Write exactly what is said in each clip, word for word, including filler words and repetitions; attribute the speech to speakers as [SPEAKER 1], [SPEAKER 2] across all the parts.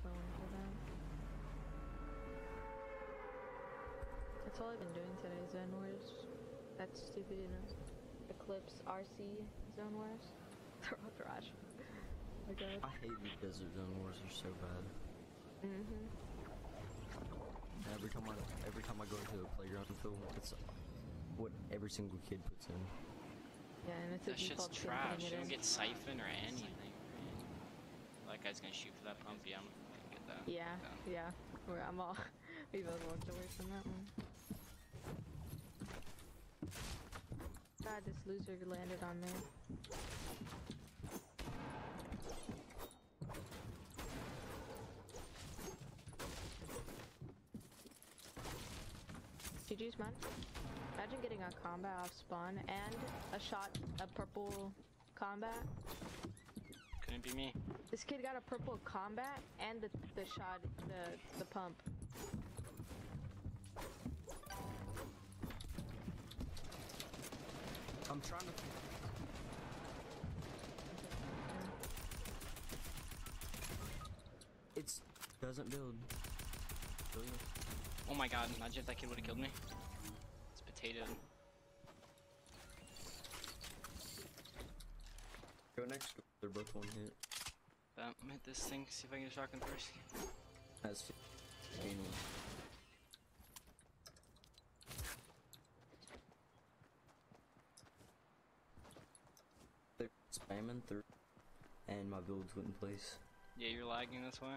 [SPEAKER 1] definitely want to do that. That's all I've been doing today, Zone Wars. That's stupid, you know. Eclipse, R C, Zone Wars. They're all trash. Oh my god.
[SPEAKER 2] I hate the Desert Zone Wars, they're so bad.
[SPEAKER 1] Mm-hmm.
[SPEAKER 2] Every time I every time I go to a playground film, it's what every single kid puts in.
[SPEAKER 1] Yeah, and it's
[SPEAKER 3] That
[SPEAKER 1] a
[SPEAKER 3] shit's
[SPEAKER 1] default skin
[SPEAKER 3] trash.
[SPEAKER 1] putting
[SPEAKER 3] You
[SPEAKER 1] it
[SPEAKER 3] don't
[SPEAKER 1] in.
[SPEAKER 3] get siphon or anything. That guy's gonna shoot for that pump. Yeah, I'm gonna get that.
[SPEAKER 1] Yeah,
[SPEAKER 3] Done.
[SPEAKER 1] yeah. We're, I'm all. We both walked away from that one. God, this loser landed on me. G G's, man. Imagine getting a combat off spawn and a shot, a purple combat.
[SPEAKER 3] Couldn't be me.
[SPEAKER 1] This kid got a purple combat and the the shot, the the pump.
[SPEAKER 2] I'm trying to. It's doesn't build. Really?
[SPEAKER 3] Oh my god, imagine if that kid would've killed me. It's potato.
[SPEAKER 2] Go next. They're both one hit.
[SPEAKER 3] Um, hit this thing, see if I can get a shotgun first.
[SPEAKER 2] That's fifteen. They're spamming through, and my builds went in place.
[SPEAKER 3] Yeah, you're lagging this way.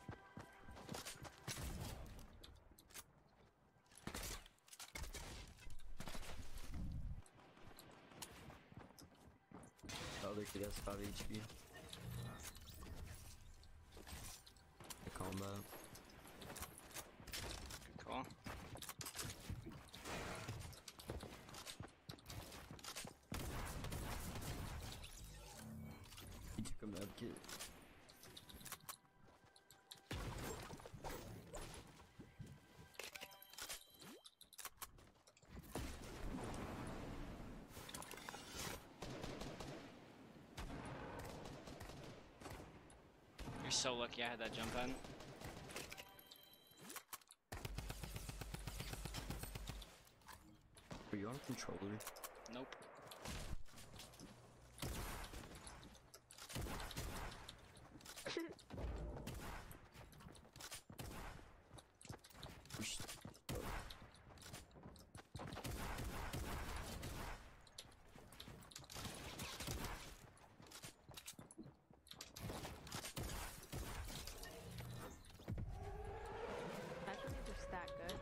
[SPEAKER 2] The other kid has five H P. The combat.
[SPEAKER 3] Good call.
[SPEAKER 2] He took a med kit.
[SPEAKER 3] You're so lucky I had that jump in.
[SPEAKER 2] Are you on a controller?
[SPEAKER 3] Nope.
[SPEAKER 2] Push.
[SPEAKER 1] Imagine if it's that good.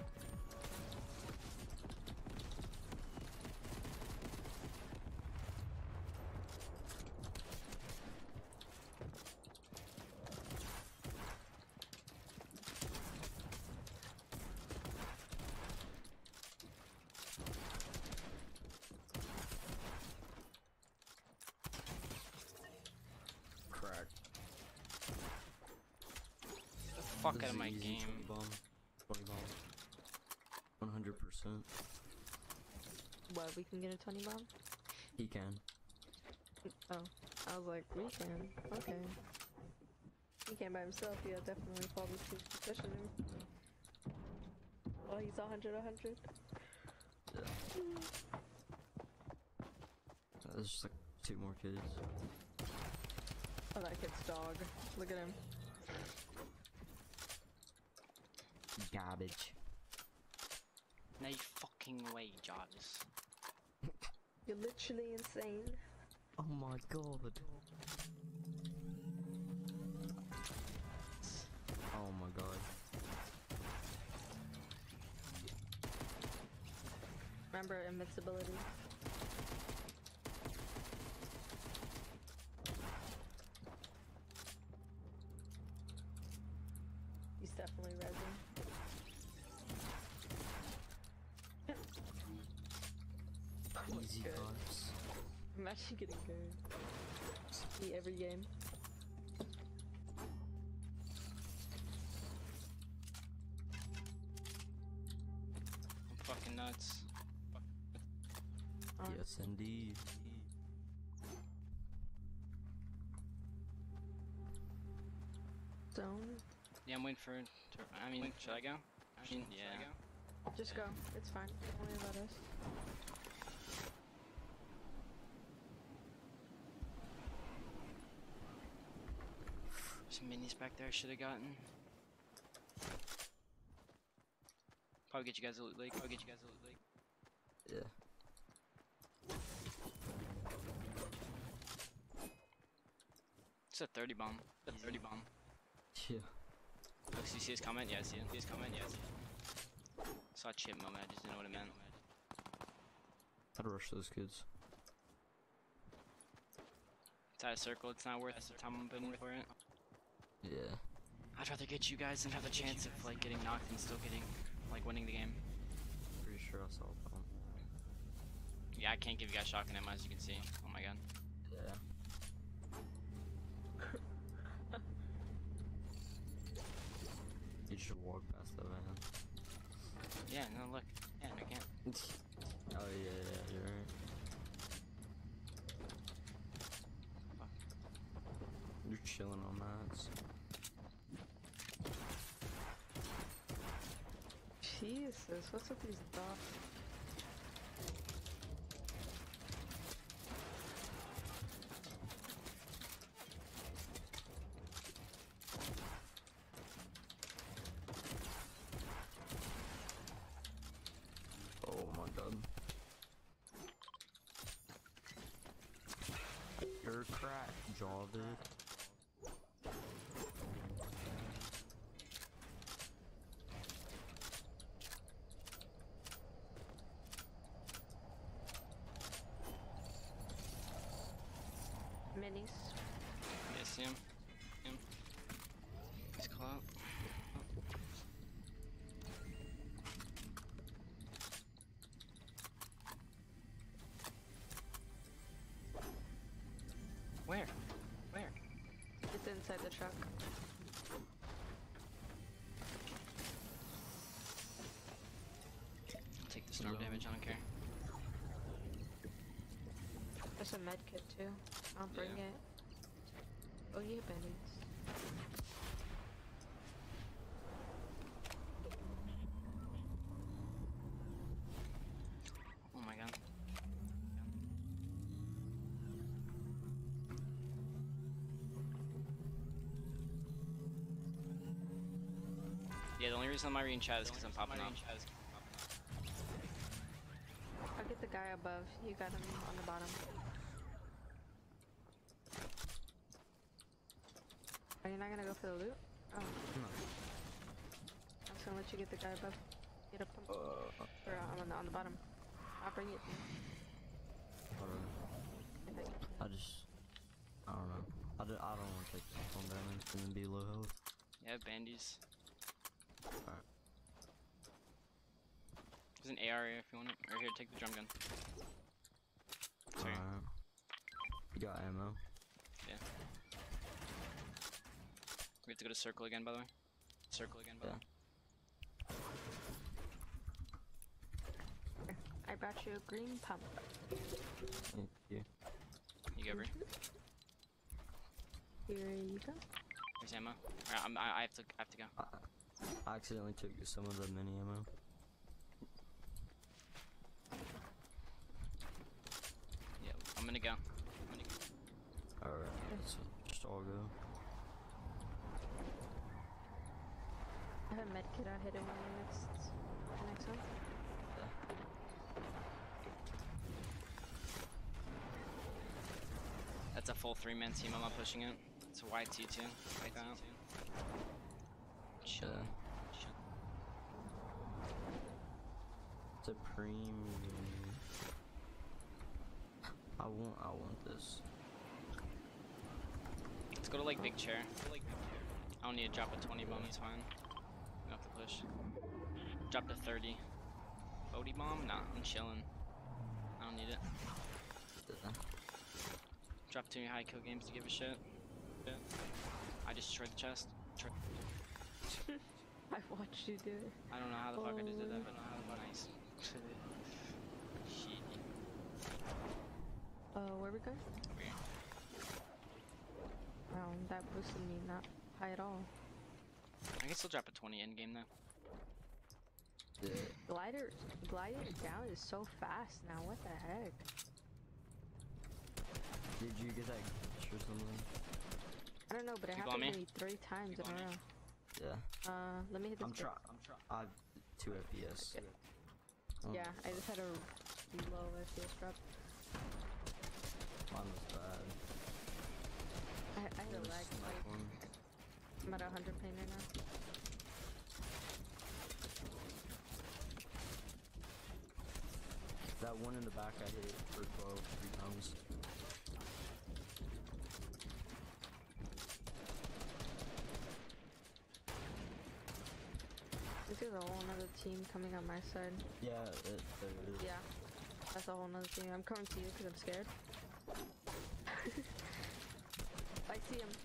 [SPEAKER 2] Crack.
[SPEAKER 3] The fuck
[SPEAKER 2] This
[SPEAKER 3] out
[SPEAKER 2] is
[SPEAKER 3] of my
[SPEAKER 2] easy
[SPEAKER 3] game.
[SPEAKER 2] twenty bomb. twenty bomb. one hundred percent.
[SPEAKER 1] What, we can get a twenty bomb?
[SPEAKER 2] He can.
[SPEAKER 1] Oh, I was like, we can. Okay. He can by himself, yeah, definitely fall to suspicion him. Oh, he's one hundred, one hundred.
[SPEAKER 2] Yeah. There's just like two more kids.
[SPEAKER 1] Oh, that kid's dog. Look at him.
[SPEAKER 2] Garbage.
[SPEAKER 3] No fucking way, Jarvis.
[SPEAKER 1] You're literally insane.
[SPEAKER 2] Oh my god. Oh my god.
[SPEAKER 1] Remember invincibility. He's definitely resin.
[SPEAKER 2] Easy
[SPEAKER 1] good.
[SPEAKER 2] vibes.
[SPEAKER 1] I'm actually getting good. See every game.
[SPEAKER 3] I'm fucking nuts.
[SPEAKER 1] Um,
[SPEAKER 2] Yes, indeed.
[SPEAKER 1] Zone.
[SPEAKER 3] Yeah, I'm waiting for. To, I mean, should I go? I mean, yeah.
[SPEAKER 1] Just go. It's fine. Don't worry about us.
[SPEAKER 3] Some minis back there I should have gotten. Probably get you guys a loot lake. Probably get you guys a loot lake.
[SPEAKER 2] Yeah.
[SPEAKER 3] It's a thirty bomb. It's a thirty bomb.
[SPEAKER 2] Yeah.
[SPEAKER 3] Look, you see his comment? Yeah, I see it. See his comment? Yeah, I see it. Saw a chip moment, I just didn't know what it meant.
[SPEAKER 2] I'd rush those kids.
[SPEAKER 3] It's out of circle, it's not worth the time I'm putting for it.
[SPEAKER 2] Yeah.
[SPEAKER 3] I'd rather get you guys and have a chance of like getting knocked and still getting, like winning the game.
[SPEAKER 2] Pretty sure I saw a bomb.
[SPEAKER 3] Yeah, I can't give you guys shotgun ammo as you can see. Oh my god.
[SPEAKER 2] Yeah. You should walk past that van.
[SPEAKER 3] Yeah, no, look. Yeah, no, I can't.
[SPEAKER 2] Oh yeah, yeah, you're right. You're chilling on mats.
[SPEAKER 1] Jesus, what's with these dots?
[SPEAKER 2] Oh my god. You're a crack, jaw, dude.
[SPEAKER 1] Minis.
[SPEAKER 3] Yeah, see him? See him? He's caught. Where? Where?
[SPEAKER 1] It's inside the truck.
[SPEAKER 3] I'll take the storm
[SPEAKER 2] No.
[SPEAKER 3] damage, I don't care.
[SPEAKER 1] There's a med kit too. I'll bring
[SPEAKER 3] Yeah.
[SPEAKER 1] it. Oh yeah, Benny's.
[SPEAKER 3] Oh my god. Yeah, the only reason I'm not reading chat is because I'm popping up.
[SPEAKER 1] I'll get the guy above. You got him on the bottom. Are you not gonna go for the loot? Oh,
[SPEAKER 2] No.
[SPEAKER 1] I was gonna let you get the guy above. Get up on,
[SPEAKER 2] Uh,
[SPEAKER 1] or uh, I'm on the, on the bottom. I'll bring it.
[SPEAKER 2] hold on.
[SPEAKER 1] If I can.
[SPEAKER 2] I just, I don't know. I, do, I don't want to take some damage and then be low health.
[SPEAKER 3] Yeah, bandies.
[SPEAKER 2] Alright.
[SPEAKER 3] There's an A R if you want it. Or here, take the drum gun. Sorry.
[SPEAKER 2] Alright. You got ammo?
[SPEAKER 3] Yeah. We have to go to circle again, by the way. Circle again, by the way.
[SPEAKER 1] I brought you a green pump.
[SPEAKER 2] Thank you.
[SPEAKER 3] You go, Brie.
[SPEAKER 1] Here you go.
[SPEAKER 3] There's ammo. Alright, I'm, I, I have to. I have to go.
[SPEAKER 2] I, I accidentally took some of the mini ammo.
[SPEAKER 3] Yeah, I'm gonna go. I'm gonna go.
[SPEAKER 2] Alright, so just all go.
[SPEAKER 1] I have a med kit. I'll hit him on the next, the next one.
[SPEAKER 3] That's a full three-man team. I'm not pushing it. It's a Y T too. Like that. Chill.
[SPEAKER 2] Yeah.
[SPEAKER 3] Chill.
[SPEAKER 2] It's a premium. I want, I want this.
[SPEAKER 3] Let's go to like big chair. I don't need to drop a twenty bomb. It's fine. I don't have to push. Dropped a thirty. Odie bomb? Nah, I'm chilling. I don't need it.
[SPEAKER 2] Yeah.
[SPEAKER 3] Drop two high kill games to give a shit. Yeah. I just destroyed the chest. Tr
[SPEAKER 1] I've watched you do it.
[SPEAKER 3] I don't know how the fuck I just did that, but I don't know how the fuck. Nice. Shit.
[SPEAKER 1] Uh, where we going?
[SPEAKER 3] Weird.
[SPEAKER 1] Wow, that boosted me not high at all.
[SPEAKER 3] I can still drop a twenty in game though.
[SPEAKER 2] Yeah.
[SPEAKER 1] Glider, gliding down is so fast now. What the heck?
[SPEAKER 2] Did you get that glitch or something?
[SPEAKER 1] I don't know, but it
[SPEAKER 3] People on
[SPEAKER 1] happened to
[SPEAKER 3] me?
[SPEAKER 1] me three times
[SPEAKER 3] People
[SPEAKER 1] in a
[SPEAKER 3] on me?
[SPEAKER 1] row.
[SPEAKER 2] Yeah.
[SPEAKER 1] Uh, let me hit this.
[SPEAKER 2] I'm
[SPEAKER 1] bit.
[SPEAKER 2] trying. I'm trying. I've two F P S.
[SPEAKER 1] Okay.
[SPEAKER 2] Oh,
[SPEAKER 1] Yeah, I just had a low F P S drop.
[SPEAKER 2] Mine was bad.
[SPEAKER 1] I, I had a
[SPEAKER 2] There's
[SPEAKER 1] lag
[SPEAKER 2] that
[SPEAKER 1] spike.
[SPEAKER 2] one.
[SPEAKER 1] I'm at one hundred pain right now.
[SPEAKER 2] That one in the back I hit for twelve three times.
[SPEAKER 1] This is a whole nother team coming on my side.
[SPEAKER 2] Yeah, it, there it is.
[SPEAKER 1] Yeah, that's a whole nother team. I'm coming to you because I'm scared. I see him.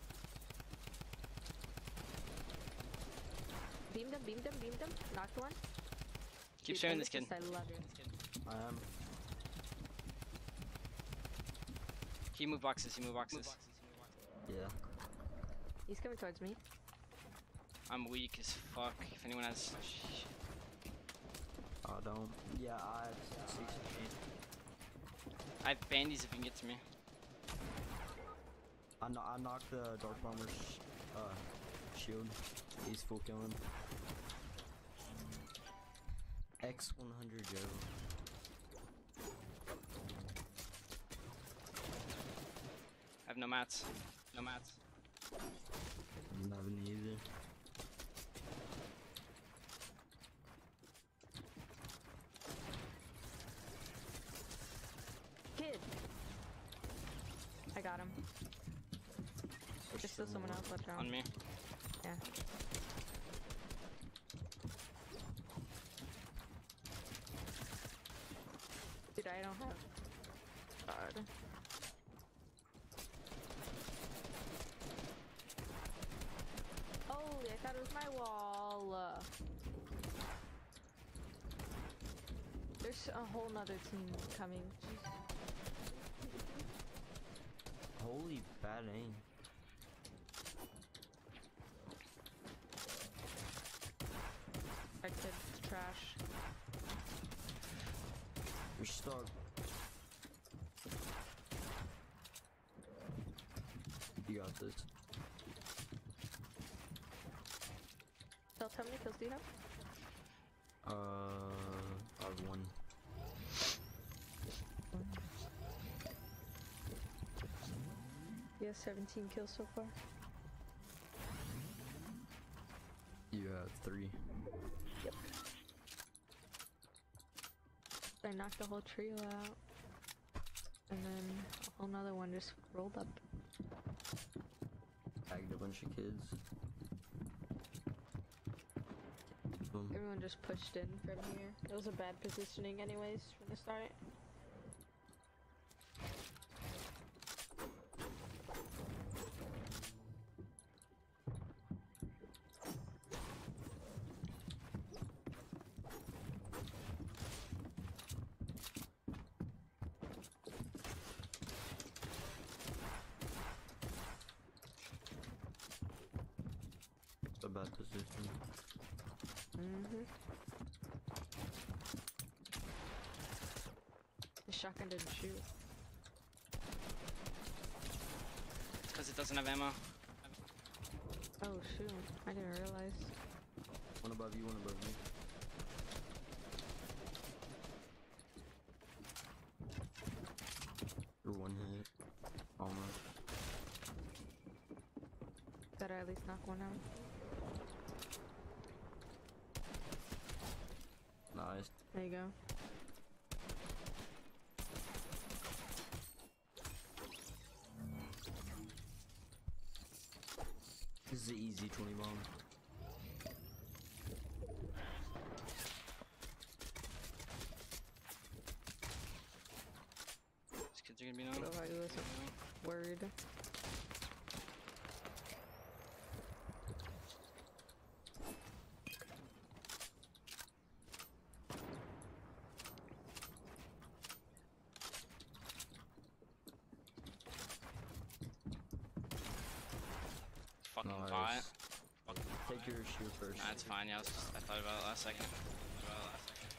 [SPEAKER 1] Beam them, beam them, beam them. Knocked one.
[SPEAKER 3] Keep
[SPEAKER 1] Dude,
[SPEAKER 3] sharing this kid.
[SPEAKER 1] Amethyst, I love it.
[SPEAKER 2] I am.
[SPEAKER 3] He move boxes, he move boxes.
[SPEAKER 2] Yeah.
[SPEAKER 1] He's coming towards me.
[SPEAKER 3] I'm weak as fuck. If anyone has...
[SPEAKER 2] I don't. Yeah, I have six eight.
[SPEAKER 3] I have bandies if you can get to me.
[SPEAKER 2] I, kno I knocked the Dark Bomber's uh, shield. He's full killing. X one hundred Joe.
[SPEAKER 3] I have no mats. No mats.
[SPEAKER 2] I'm not having either.
[SPEAKER 1] Kid! I got him. There's still someone else left around.
[SPEAKER 3] On me.
[SPEAKER 1] Yeah. Dude, I don't have... God. Holy, I thought it was my wall. Uh, There's a whole nother team coming.
[SPEAKER 2] Holy bad aim.
[SPEAKER 1] That kid's trash.
[SPEAKER 2] You're stuck. You got this.
[SPEAKER 1] Tell, tell me kills do you have?
[SPEAKER 2] Uh, I have one.
[SPEAKER 1] You have seventeen kills so far.
[SPEAKER 2] You have three.
[SPEAKER 1] Yep. I knocked the whole trio out. And then a whole nother one just rolled up.
[SPEAKER 2] Tagged a bunch of kids. Boom.
[SPEAKER 1] Everyone just pushed in from here. It was a bad positioning anyways from the start.
[SPEAKER 2] It's a bad position.
[SPEAKER 1] Mm-hmm. The shotgun didn't shoot.
[SPEAKER 3] Because it doesn't have ammo.
[SPEAKER 1] Oh shoot, I didn't realize.
[SPEAKER 2] One above you, one above you. You're one hit. Almost.
[SPEAKER 1] Better at least knock one out.
[SPEAKER 2] Nice.
[SPEAKER 1] There you go.
[SPEAKER 2] This is an easy twenty bomb.
[SPEAKER 3] These kids are gonna be
[SPEAKER 1] So
[SPEAKER 3] known.
[SPEAKER 1] if I do this a word.
[SPEAKER 3] Fucking
[SPEAKER 2] Nice.
[SPEAKER 3] bot. Fucking
[SPEAKER 2] Take your shoe first.
[SPEAKER 3] Nah, it's fine. Yeah, I, was just, I thought about it last second. Thought about it last second.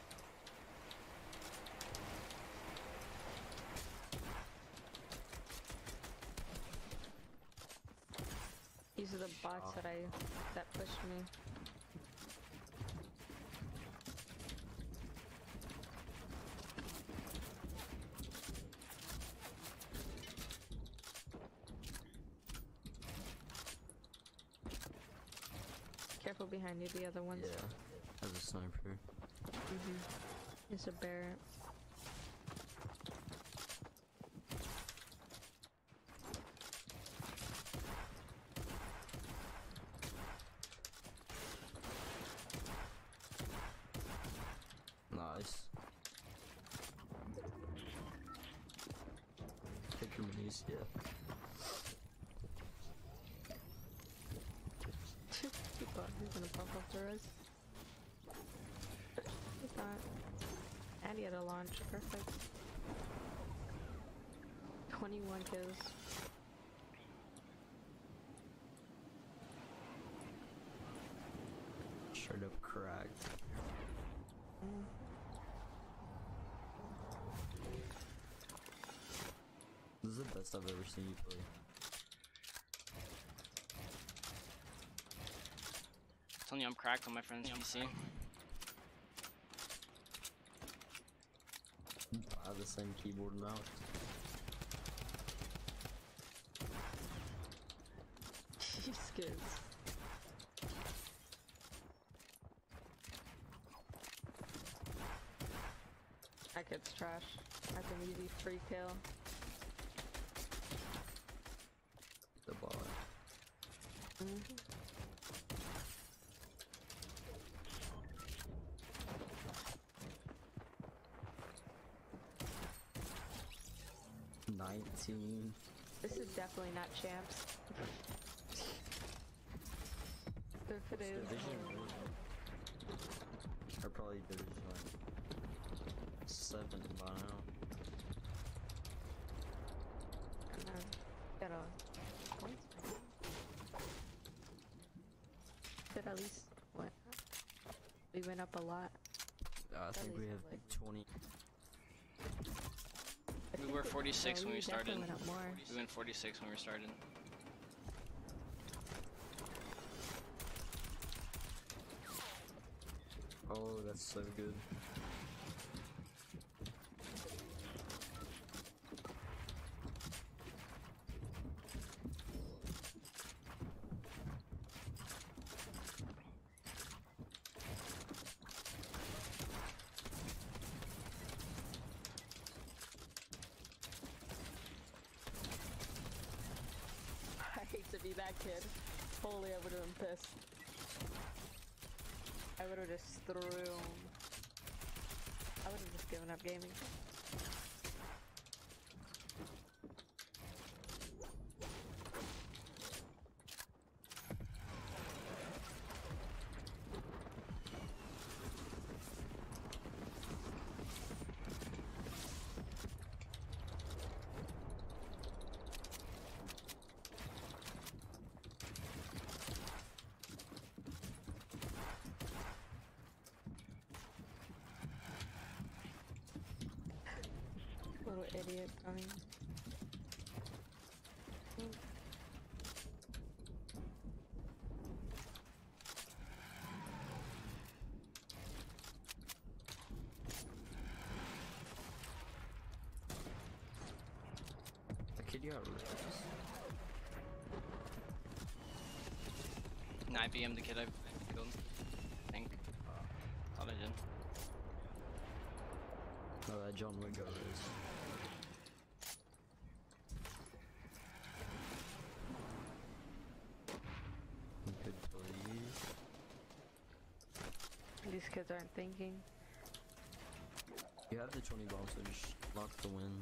[SPEAKER 1] These are the bots
[SPEAKER 2] Oh.
[SPEAKER 1] that I that pushed me. Careful behind you, the other ones.
[SPEAKER 2] Yeah, as a sniper.
[SPEAKER 1] Mm-hmm. It's a Barrett.
[SPEAKER 2] Nice. Take your minis, yeah.
[SPEAKER 1] He thought he was gonna pop up for us. He's not. And he had a launch. Perfect. twenty-one kills.
[SPEAKER 2] Straight up cracked.
[SPEAKER 1] Mm.
[SPEAKER 2] This is the best I've ever seen you play.
[SPEAKER 3] Telling you, I'm cracked on my friend's P C.
[SPEAKER 2] I have the same keyboard and mouse.
[SPEAKER 1] These kids. That kid's trash. That's an easy free kill.
[SPEAKER 2] The bot.
[SPEAKER 1] Mm-hmm.
[SPEAKER 2] nineteen.
[SPEAKER 1] This is definitely not champs. If it is,
[SPEAKER 2] Division one. Or probably division like seven by now.
[SPEAKER 1] and then got a points. Did at least what? We went up a lot.
[SPEAKER 2] Uh, I
[SPEAKER 1] At
[SPEAKER 2] think we
[SPEAKER 1] least,
[SPEAKER 2] have
[SPEAKER 1] like-
[SPEAKER 2] twenty.
[SPEAKER 1] I
[SPEAKER 3] We
[SPEAKER 1] think
[SPEAKER 3] were
[SPEAKER 1] it-
[SPEAKER 3] forty-six
[SPEAKER 1] yeah,
[SPEAKER 3] when we
[SPEAKER 1] definitely
[SPEAKER 3] started.
[SPEAKER 1] went up more.
[SPEAKER 3] We went forty-six when we started.
[SPEAKER 2] Oh, that's so good.
[SPEAKER 1] I hate to be that kid. Holy, I would have been pissed. I would have just thrown. I would have just given up gaming. Little idiot coming.
[SPEAKER 2] The kid you got ripped.
[SPEAKER 3] And I B M the kid I killed. I think. Thought I did.
[SPEAKER 2] No, that John Wick guy is. Good please.
[SPEAKER 1] These kids aren't thinking.
[SPEAKER 2] You have the twenty bombs, so just lock the win.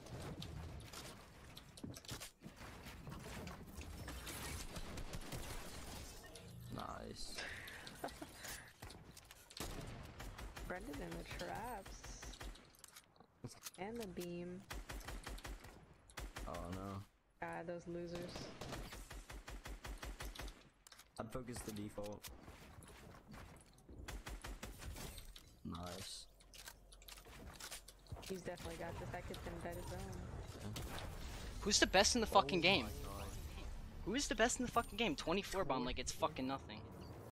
[SPEAKER 2] Nice.
[SPEAKER 1] Brendan in the traps. And the beam.
[SPEAKER 2] Oh no.
[SPEAKER 1] God, those losers.
[SPEAKER 2] I'd focus the default. Nice.
[SPEAKER 1] He's definitely got this. That kid's gonna die his own.
[SPEAKER 3] Who's the best in the fucking
[SPEAKER 2] Oh
[SPEAKER 3] game?
[SPEAKER 2] my God.
[SPEAKER 3] Who is the best in the fucking game? twenty-four bomb like it's fucking nothing.